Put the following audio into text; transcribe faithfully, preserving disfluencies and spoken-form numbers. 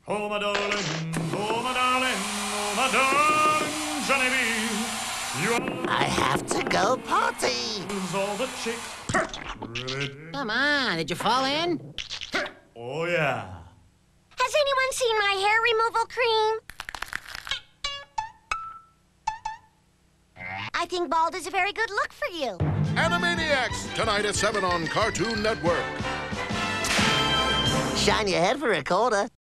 Oh, my darling, oh, my darling, oh, my darling Genevieve. You are I have to go potty. all the chicks really dig. Come on, did you fall in? Oh, yeah. Has anyone seen my hair removal cream? I think bald is a very good look for you. Animaniacs, tonight at seven on Cartoon Network. Shine your head for a quarter.